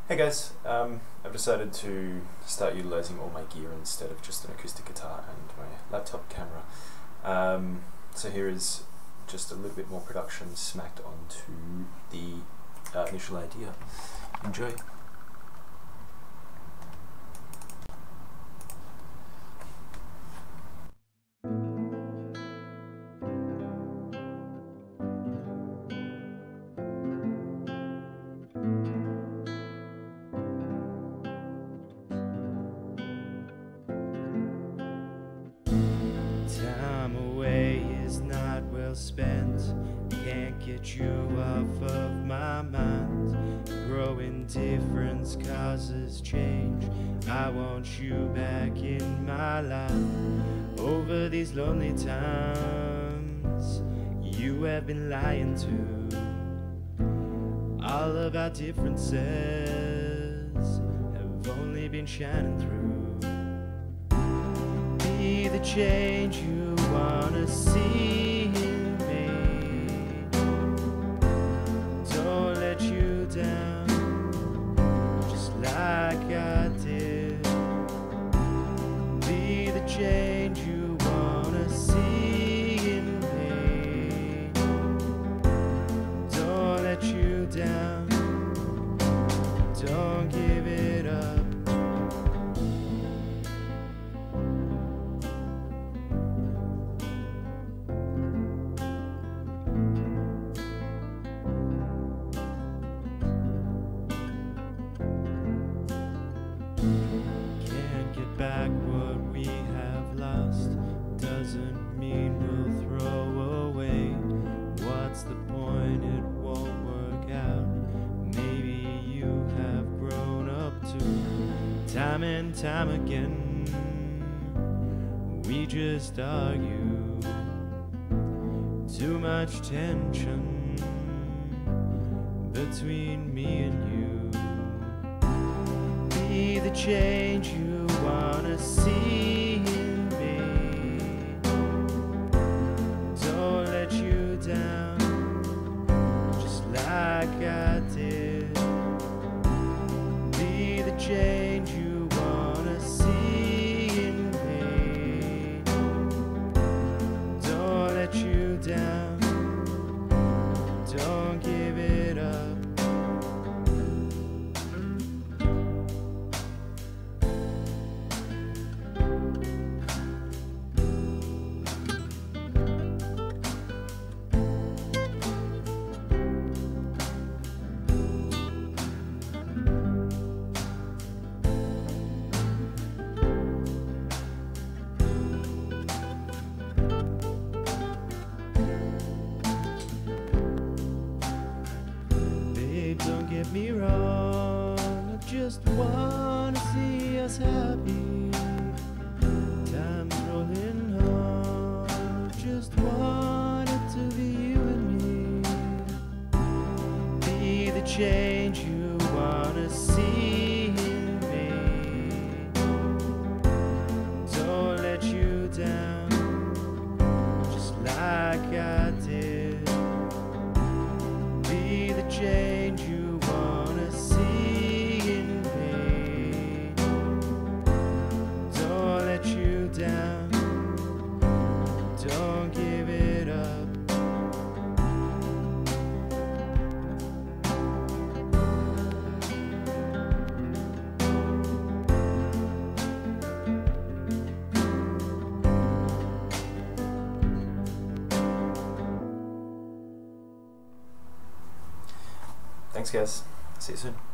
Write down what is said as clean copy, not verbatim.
Hey guys, I've decided to start utilising all my gear instead of just an acoustic guitar and my laptop camera. So here is just a little bit more production smacked onto the initial idea. Enjoy! Time away is not well spent. Can't get you off of my mind. Growing difference causes change. I want you back in my life. Over these lonely times, you have been lying to. All of our differences have only been shining through. Be the change you wanna see in me. Don't let you down, just like I did. Be the change you wanna see in me. Don't let you down, don't give it up. Can't get back what we have lost. Doesn't mean we'll throw away. What's the point? It won't work out. Maybe you have grown up too. Time and time again, we just argue. Too much tension between me and you. Be the change you wanna see in me. Don't let you down, just like I did. Be the change you wanna see in me. Don't let you down, don't give it up. Don't get me wrong, I just wanna see us happy. Time's rolling on, just want it to be you and me. Be the change you wanna see in me. Don't let you down, just like I did. Be the change you wanna see in me. Don't let you down, don't give it up. Thanks guys, see you soon.